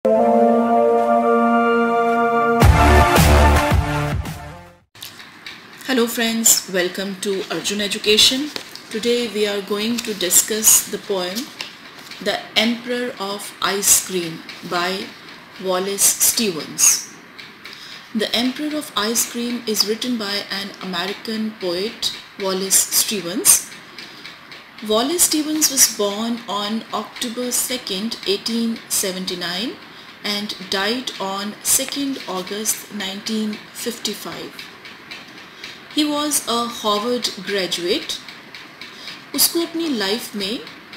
Hello friends, welcome to Arjun Education. Today we are going to discuss the poem The Emperor of Ice Cream by Wallace Stevens. The Emperor of Ice Cream is written by an American poet, Wallace Stevens. Wallace Stevens was born on October 2nd, 1879 and died on 2nd August 1955. He was a Harvard graduate. उसको अपनी life में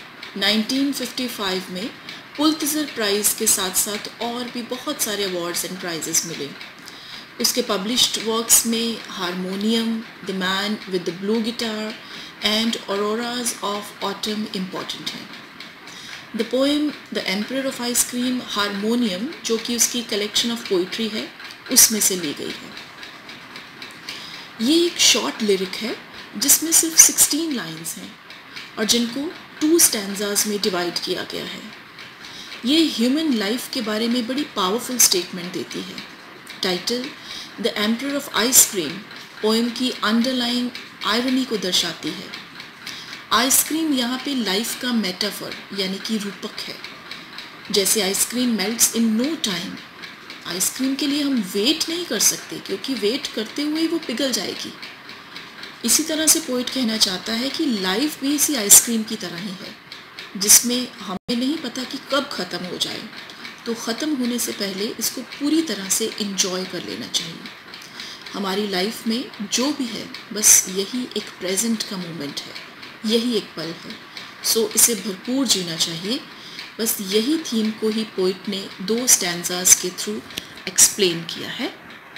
1955 में Pulitzer price के साथ साथ और भी बहुत सारे अवार्ड्स एंड प्राइजेस मिले. उसके पब्लिश्ड वर्क्स में Harmonium, the man with the blue guitar and auroras of autumn important हैं. The poem the emperor of ice cream Harmonium, जो कि उसकी कलेक्शन ऑफ पोइट्री है, उसमें से ली गई है. ये एक शॉर्ट लिरिक है जिसमें सिर्फ 16 लाइंस हैं और जिनको 2 स्टैंजाज में डिवाइड किया गया है. ये ह्यूमन लाइफ के बारे में बड़ी पावरफुल स्टेटमेंट देती है. Title the emperor of ice cream poem की अंडरलाइंग आयरनी को दर्शाती है. आइसक्रीम यहाँ पे लाइफ का मेटाफर यानी कि रूपक है. जैसे ice cream melts in no time, ice cream के लिए हम वेट नहीं कर सकते क्योंकि वेट करते हुए वो पिघल जाएगी. इसी तरह से पोइट कहना चाहता है कि लाइफ भी इसी आइसक्रीम की तरह ही है जिसमें हमें नहीं पता कि कब ख़त्म हो जाए, तो ख़त्म होने से पहले इसको पूरी तरह से इंजॉय कर लेना चाहिए. हमारी लाइफ में जो भी है बस यही एक प्रेजेंट का मोमेंट है, यही एक पल है. सो इसे भरपूर जीना चाहिए. बस यही थीम को ही पोइट ने 2 स्टैंजाज के थ्रू एक्सप्लेन किया है.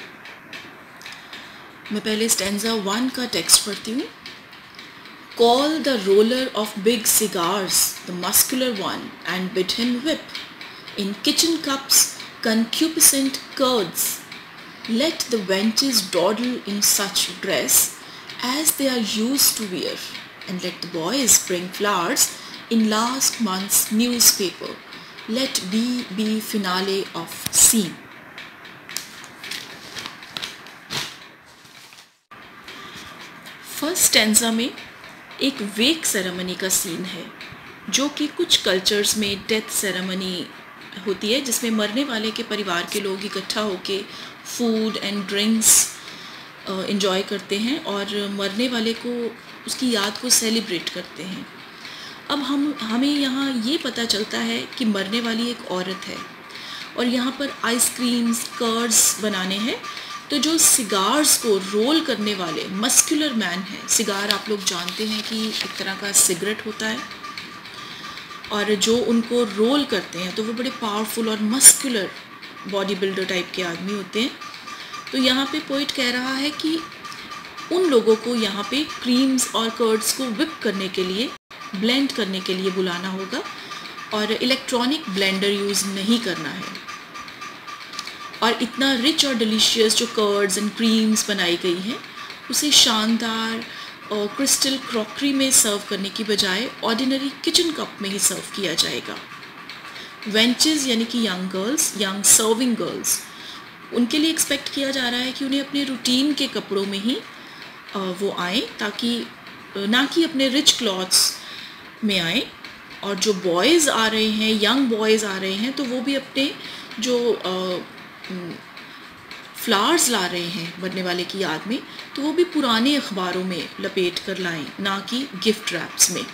मैं पहले स्टैंजा 1 का टेक्स्ट पढ़ती हूँ. Call the roller of big cigars, the muscular one, and bid him whip. In kitchen cups, concupiscent curds. Let the wenches dawdle in such dress as they are used to wear, and let the boys bring flowers in last month's newspaper. Let B be finale of scene. First stanza में एक वेक ceremony का scene है जो कि कुछ cultures में death ceremony होती है जिसमें मरने वाले के परिवार के लोग इकट्ठा होके फूड एंड ड्रिंक्स एंजॉय करते हैं और मरने वाले को उसकी याद को सेलिब्रेट करते हैं. अब हमें यहाँ ये पता चलता है कि मरने वाली एक औरत है और यहाँ पर आइसक्रीम्स कर्ड्स बनाने हैं. तो जो सिगार्स को रोल करने वाले मस्कुलर मैन है, सिगार आप लोग जानते हैं कि एक तरह का सिगरेट होता है, और जो उनको रोल करते हैं तो वो बड़े पावरफुल और मस्कुलर बॉडी बिल्डर टाइप के आदमी होते हैं. तो यहाँ पे पोइट कह रहा है कि उन लोगों को यहाँ पे क्रीम्स और कर्ड्स को विप करने के लिए, ब्लेंड करने के लिए बुलाना होगा और इलेक्ट्रॉनिक ब्लेंडर यूज़ नहीं करना है. और इतना रिच और डिलीशियस जो कर्ड्स एंड क्रीम्स बनाई गई हैं उसे शानदार और क्रिस्टल क्रॉकरी में सर्व करने की बजाय ऑर्डिनरी किचन कप में ही सर्व किया जाएगा. वेंचेस यानी कि young girls, young serving girls, उनके लिए एक्सपेक्ट किया जा रहा है कि उन्हें अपने रूटीन के कपड़ों में ही वो आएँ, ताकि ना कि अपने रिच क्लॉथ्स में आए. और जो बॉयज़ आ रहे हैं, यंग बॉयज़ आ रहे हैं, तो वो भी अपने जो फ्लावर्स ला रहे हैं मरने वाले की याद में, तो वो भी पुराने अखबारों में लपेट कर लाएं, ना कि गिफ्ट रैप्स में.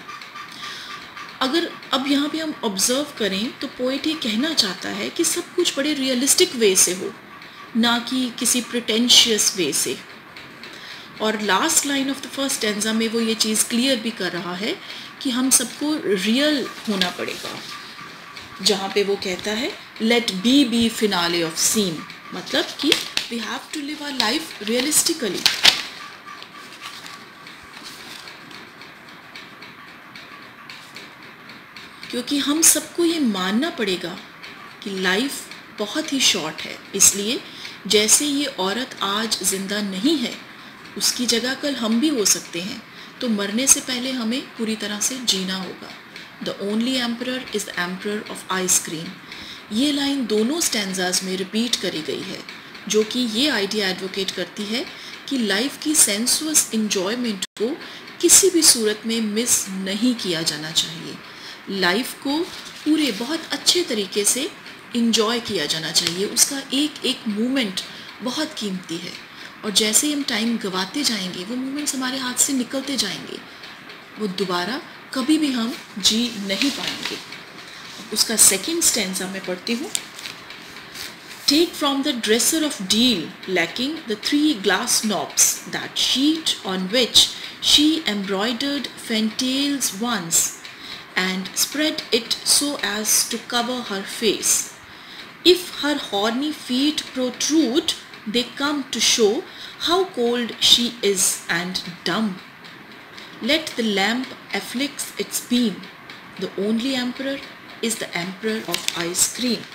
अगर अब यहाँ पे हम ऑब्ज़र्व करें तो पोइट ये कहना चाहता है कि सब कुछ बड़े रियलिस्टिक वे से हो, ना कि किसी प्रिटेंशियस वे से. और last line of the first stanza में वो ये चीज़ क्लियर भी कर रहा है कि हम सबको रियल होना पड़ेगा, जहाँ पे वो कहता है let be finale of scene, मतलब कि we have to live our life realistically. क्योंकि हम सबको ये मानना पड़ेगा कि लाइफ बहुत ही शॉर्ट है. इसलिए जैसे ये औरत आज ज़िंदा नहीं है, उसकी जगह कल हम भी हो सकते हैं. तो मरने से पहले हमें पूरी तरह से जीना होगा. The only emperor is the emperor of ice cream. ये लाइन दोनों स्टैंजाज में रिपीट करी गई है, जो कि ये आइडिया एडवोकेट करती है कि लाइफ की सेंसुअस इंजॉयमेंट को किसी भी सूरत में मिस नहीं किया जाना चाहिए। लाइफ को पूरे बहुत अच्छे तरीके से इंजॉय किया जाना चाहिए। उसका एक एक मोमेंट बहुत कीमती है, और जैसे हम टाइम गंवाते जाएंगे वो मोमेंट्स हमारे हाथ से निकलते जाएंगे, वो दोबारा कभी भी हम जी नहीं पाएंगे। उसका सेकंड स्टैंजा मैं पढ़ती हूँ। Take from the dresser of deal lacking the 3 glass knobs, that sheet on which she embroidered fantails once, and spread it so as to cover her face. If her horny feet protrude, they come to show how cold she is and dumb. Let the lamp afflict its beam. The only emperor is the emperor of ice cream.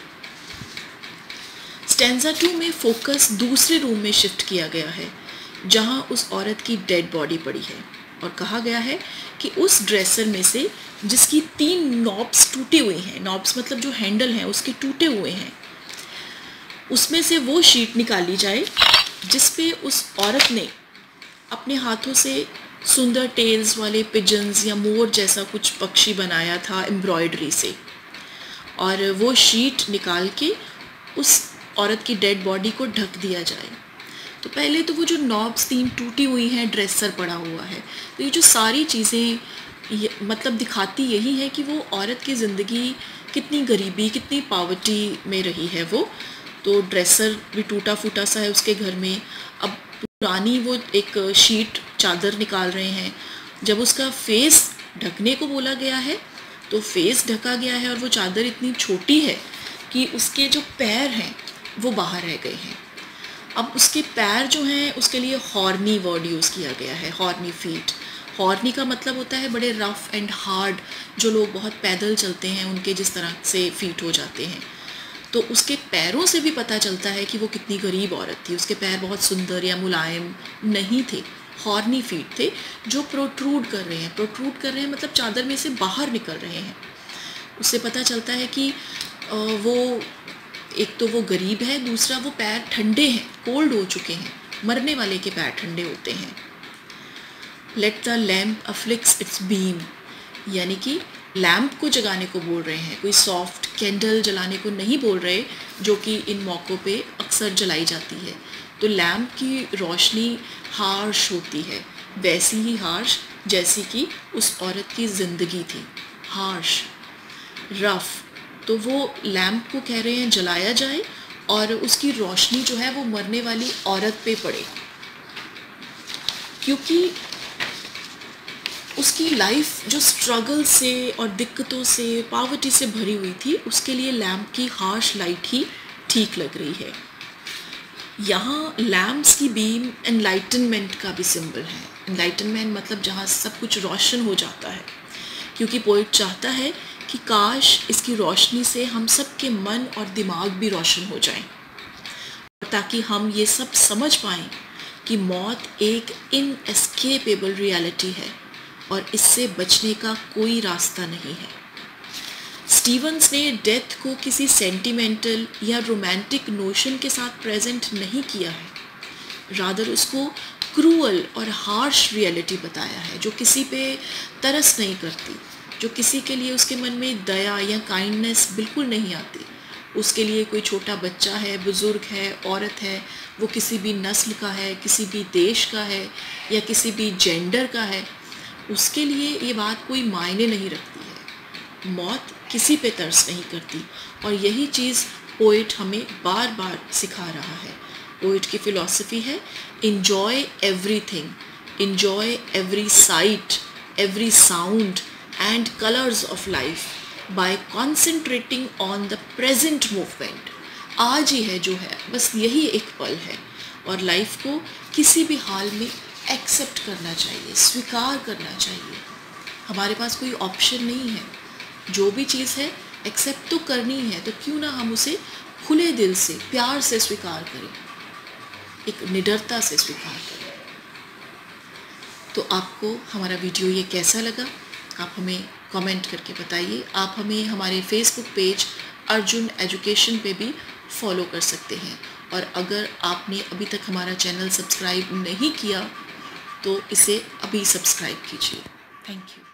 Stanza 2 में focus दूसरे room में shift किया गया है, जहां उस औरत की डेड बॉडी पड़ी है, और कहा गया है कि उस ड्रेसर में से जिसकी 3 नॉब्स टूटे हुए हैं, नॉब्स मतलब जो हैंडल हैं उसके टूटे हुए हैं, उसमें से वो शीट निकाली जाए जिस पे उस औरत ने अपने हाथों से सुंदर टेल्स वाले पिजन्स या मोर जैसा कुछ पक्षी बनाया था एम्ब्रॉयडरी से, और वो शीट निकाल के उस औरत की डेड बॉडी को ढक दिया जाए। तो पहले तो वो जो नॉब्स 3 टूटी हुई हैं, ड्रेसर पड़ा हुआ है, तो ये जो सारी चीज़ें मतलब दिखाती यही है कि वो औरत की ज़िंदगी कितनी गरीबी, कितनी पावर्टी में रही है वो। तो ड्रेसर भी टूटा फूटा सा है उसके घर में। अब पुरानी वो एक शीट चादर निकाल रहे हैं। जब उसका फेस ढकने को बोला गया है तो फेस ढका गया है, और वो चादर इतनी छोटी है कि उसके जो पैर हैं वो बाहर रह गए हैं। अब उसके पैर जो हैं उसके लिए हॉर्नी वर्ड यूज़ किया गया है, हॉर्नी फीट। हॉर्नी का मतलब होता है बड़े रफ़ एंड हार्ड, जो लोग बहुत पैदल चलते हैं उनके जिस तरह से फीट हो जाते हैं। तो उसके पैरों से भी पता चलता है कि वो कितनी गरीब औरत थी। उसके पैर बहुत सुंदर या मुलायम नहीं थे, हॉर्नी फीट थे जो प्रोट्रूड कर रहे हैं। प्रोट्रूड कर रहे हैं मतलब चादर में से बाहर निकल रहे हैं। उससे पता चलता है कि वो एक तो वो गरीब है, दूसरा वो पैर ठंडे हैं, कोल्ड हो चुके हैं। मरने वाले के पैर ठंडे होते हैं। Let the lamp affix its beam, यानी कि लैम्प को जगाने को बोल रहे हैं, कोई सॉफ्ट कैंडल जलाने को नहीं बोल रहे, जो कि इन मौक़ों पे अक्सर जलाई जाती है। तो लैम्प की रोशनी हार्श होती है, वैसी ही हार्श जैसी कि उस औरत की ज़िंदगी थी, हार्श, रफ़। तो वो लैम्प को कह रहे हैं जलाया जाए और उसकी रोशनी जो है वो मरने वाली औरत पे पड़े, क्योंकि उसकी लाइफ जो स्ट्रगल से और दिक्कतों से, पावर्टी से भरी हुई थी, उसके लिए लैम्प की हार्श लाइट ही ठीक लग रही है। यहाँ लैम्प्स की बीम एनलाइटनमेंट का भी सिंबल है। एनलाइटनमेंट मतलब जहाँ सब कुछ रोशन हो जाता है, क्योंकि पोइट चाहता है कि काश इसकी रोशनी से हम सब के मन और दिमाग भी रोशन हो जाएं, ताकि हम ये सब समझ पाएं कि मौत एक इनएस्केपेबल रियलिटी है और इससे बचने का कोई रास्ता नहीं है। स्टीवंस ने डेथ को किसी सेंटिमेंटल या रोमांटिक नोशन के साथ प्रेजेंट नहीं किया है, रादर उसको क्रूअल और हार्श रियलिटी बताया है, जो किसी पे तरस नहीं करती, जो किसी के लिए उसके मन में दया या काइंडनेस बिल्कुल नहीं आती। उसके लिए कोई छोटा बच्चा है, बुज़ुर्ग है, औरत है, वो किसी भी नस्ल का है, किसी भी देश का है या किसी भी जेंडर का है, उसके लिए ये बात कोई मायने नहीं रखती है। मौत किसी पे तरस नहीं करती, और यही चीज़ पोइट हमें बार बार सिखा रहा है। पोइट की फ़िलॉसफी है enjoy everything, enjoy every sight, every sound and colors of life by concentrating on the present movement. आज ही है जो है, बस यही एक पल है, और लाइफ को किसी भी हाल में एक्सेप्ट करना चाहिए, स्वीकार करना चाहिए। हमारे पास कोई ऑप्शन नहीं है, जो भी चीज़ है एक्सेप्ट तो करनी है, तो क्यों ना हम उसे खुले दिल से, प्यार से स्वीकार करें, एक निडरता से स्वीकार करें। तो आपको हमारा वीडियो ये कैसा लगा, आप हमें कमेंट करके बताइए। आप हमें हमारे फेसबुक पेज अर्जुन एजुकेशन पे भी फॉलो कर सकते हैं। और अगर आपने अभी तक हमारा चैनल सब्सक्राइब नहीं किया तो इसे अभी सब्सक्राइब कीजिए। Thank you.